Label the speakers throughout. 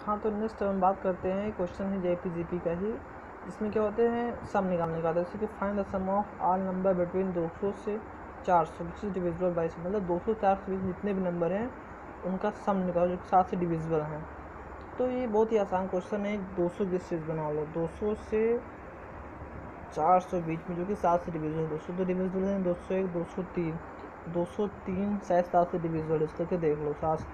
Speaker 1: हाँ, तो नेक्स्ट हम बात करते हैं, क्वेश्चन है JPGP का ही, इसमें क्या होते हैं सम निकालने का, जैसे कि find the sum of all number between 200 से 400 विच इज डिविजिबल बाई, मतलब 200 से 400 बीच जितने भी नंबर हैं उनका सम निकालो जो 7 से डिविजिबल हैं। तो ये बहुत ही आसान क्वेश्चन है, 200 की सीरीज बना लो, 200 से 400 बीच में जो कि 7 से डिविजिबल है, 200 तो डिविजिबल है, 201, 203, 203 शायद 7 से डिविजिबल है, इसको देख लो, 7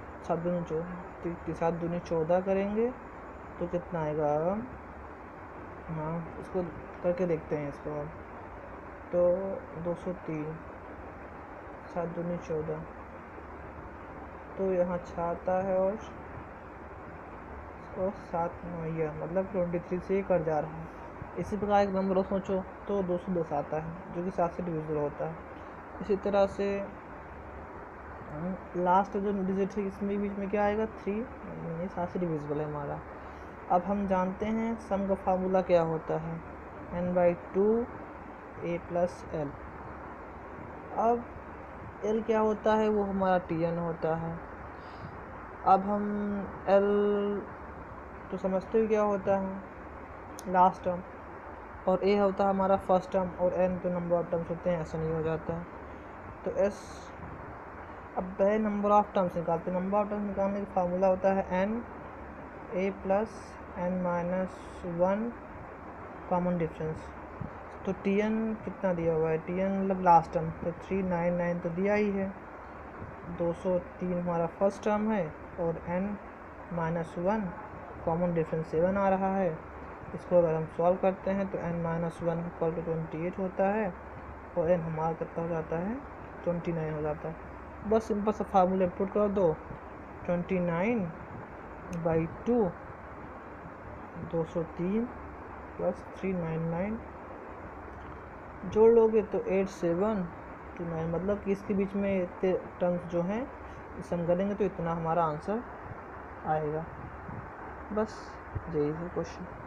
Speaker 1: दूनी 14 करेंगे तो कितना आएगा। हाँ, इसको करके देखते हैं इसको अब। तो 203 7 दूनी 14, तो यहाँ 6 आता है और 7 9 मतलब 23 से कट जा रहा है। इसी प्रकार एक नंबर और सोचो तो 210 आता है जो कि 7 से डिविजिबल होता है। इसी तरह से लास्ट जो डिजिट है इसमें बीच में क्या आएगा 3, ये 7 से डिविजिबल है हमारा। अब हम जानते हैं सम का फार्मूला क्या होता है, n/2 a + l। अब l क्या होता है, वो हमारा Tn होता है। अब हम l तो समझते हो क्या होता है लास्ट टर्म, और a होता है हमारा फर्स्ट टर्म, और n तो नंबर ऑफ टर्म्स होते हैं, ऐसा नहीं हो जाता है। तो s, अब पहले नंबर ऑफ टर्म्स निकालते हैं। नंबर ऑफ टर्म्स निकालने का फार्मूला होता है n a + n - 1 common difference. तो Tn कितना दिया हुआ है, Tn मतलब लास्ट टर्म, तो 399 तो दिया ही है, 203 हमारा फर्स्ट टर्म है, और n - 1 कॉमन डिफरेंस 7 आ रहा है। इसको अगर हम सॉल्व करते हैं तो n - 1 = 28 होता है, और n हमारा कितना हो जाता है 29 हो जाता है। बस सिंपल सा फार्मूला पुट कर दो, 29/2 203 + 399 जोड़ लोगे तो 8729, मतलब कि इसके बीच में इतने टर्म्स जो हैं सम करेंगे तो इतना हमारा आंसर आएगा। बस यही है क्वेश्चन।